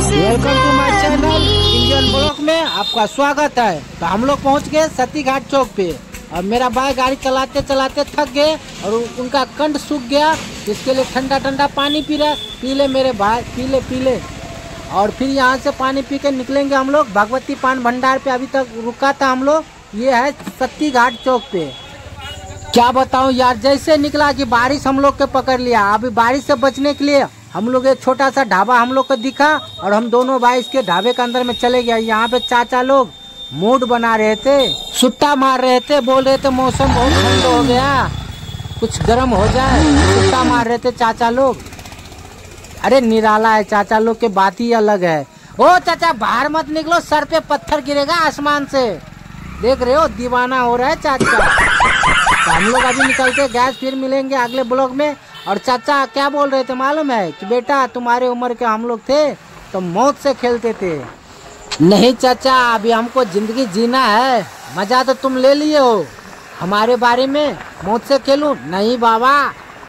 Welcome to my channel Indian vlog में आपका स्वागत है। तो हम लोग पहुंच गए सती घाट चौक पे और मेरा भाई गाड़ी चलाते चलाते थक गए और उनका कंठ सूख गया। इसके लिए ठंडा ठंडा पानी पी रहे। पी ले मेरे भाई, पी ले। और फिर यहाँ से पानी पी के निकलेंगे हम लोग भगवती पान भंडार पे। अभी तक रुका था हम लोग, ये है सती घाट चौक पे। क्या बताऊं यार, जैसे निकला कि बारिश हम लोग के पकड़ लिया। अभी बारिश से बचने के लिए हम लोग एक छोटा सा ढाबा हम लोग को दिखा और हम दोनों भाई इसके ढाबे के अंदर में चले गए। यहाँ पे चाचा लोग मूड बना रहे थे, सुट्टा मार रहे थे, बोल रहे थे मौसम बहुत ठंड हो गया, कुछ गर्म हो जाए। सुट्टा मार रहे थे चाचा लोग। अरे निराला है चाचा लोग के, बात ही अलग है। ओ चाचा बाहर मत निकलो, सर पे पत्थर गिरेगा आसमान से। देख रहे हो दीवाना हो रहा है चाचा। तो हम लोग अभी निकलते गैस, फिर मिलेंगे अगले ब्लॉग में। और चाचा क्या बोल रहे थे मालूम है कि बेटा तुम्हारे उम्र के हम लोग थे तो मौत से खेलते थे। नहीं चाचा, अभी हमको जिंदगी जीना है। मजा तो तुम ले लिए हो, हमारे बारे में मौत से खेलूं? नहीं बाबा,